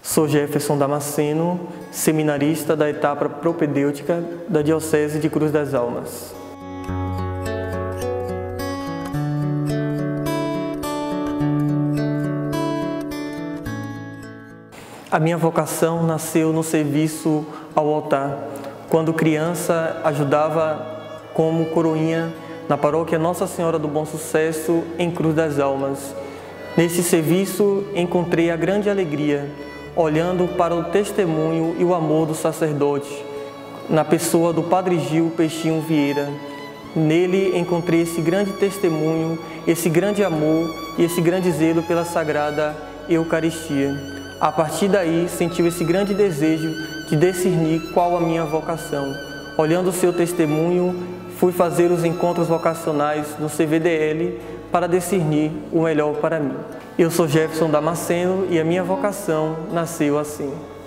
Sou Jefferson Damasceno, seminarista da etapa propedêutica da Diocese de Cruz das Almas. A minha vocação nasceu no serviço ao altar. Quando criança, ajudava como coroinha na paróquia Nossa Senhora do Bom Sucesso, em Cruz das Almas. Nesse serviço, encontrei a grande alegria, olhando para o testemunho e o amor do sacerdote, na pessoa do Padre Gil Peixinho Vieira. Nele encontrei esse grande testemunho, esse grande amor e esse grande zelo pela Sagrada Eucaristia. A partir daí, sentiu esse grande desejo de discernir qual a minha vocação. Olhando o seu testemunho, fui fazer os encontros vocacionais no CVDL para discernir o melhor para mim. Eu sou Jefferson Damasceno e a minha vocação nasceu assim.